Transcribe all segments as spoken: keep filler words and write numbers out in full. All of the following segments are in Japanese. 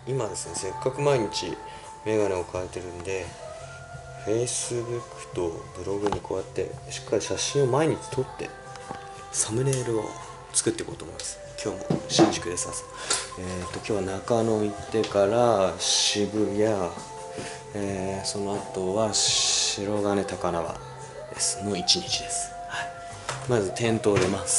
今ですね、せっかく毎日メガネを変えてるんで Facebook とブログにこうやってしっかり写真を毎日撮ってサムネイルを作っていこうと思います。今日も新宿です。朝えっ、ー、と今日は中野行ってから渋谷、えー、その後は白金高輪ですの一日です、はい、まず店頭出ます。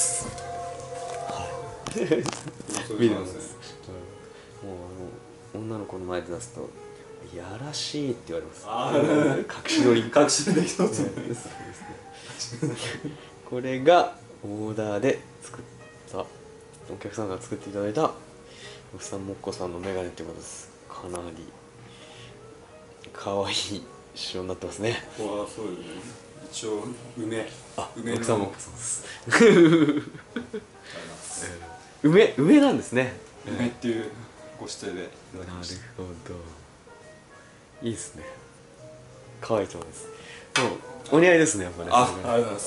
はい見てます。もう女の子の前で出すとやらしいって言われます。あ隠し撮り隠し撮りで一つです。これがオーダーで作ったお客さんが作っていただいた奥さんもっこさんのメガネってことです。かなり可愛い仕様になってますね。わあそうですね。一応梅あ梅奥さんもっこさんです梅梅なんですね。 梅っていうご指定でいただきました。 なるほど。いいですね。可愛いそうです。もうお似合いですねやっぱね。 あ、ありがとうございます。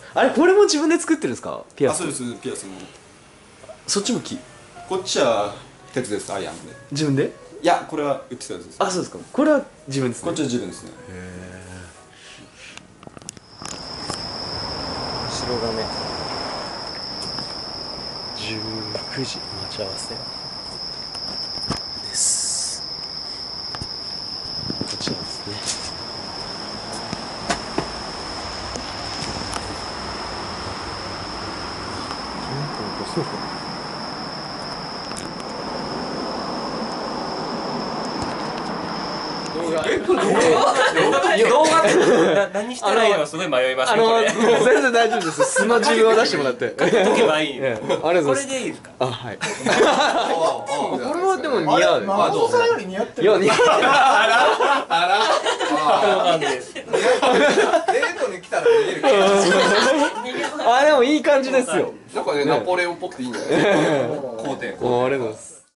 あれこれも自分で作ってるんですか？ピアス。 あ、そうです。ピアスも。 そっちも木。こっちは鉄です。アイアンで。 自分で？ いや、これは売ってたやつです。 あ、そうですか。これは自分ですね。 こっちは自分ですね。へえ。白金。じゅうくじ待ち合わせ。です。こちらですね。そうか。え、これ動画？動画って何したらいいの？すごい迷いますね。全然大丈夫です。素の自分を出してもらって。解けばいい。ありがとうございます。これでいいですか？あ、はい。これはでも似合う。松尾さんより似合ってる。いや似合ってる。あらあら。そうなんです。デートに来たら見える。あ、でもいい感じですよ。 なんかねナポレオンっぽくていいんじゃないですか。皇帝。 ありがとうございます。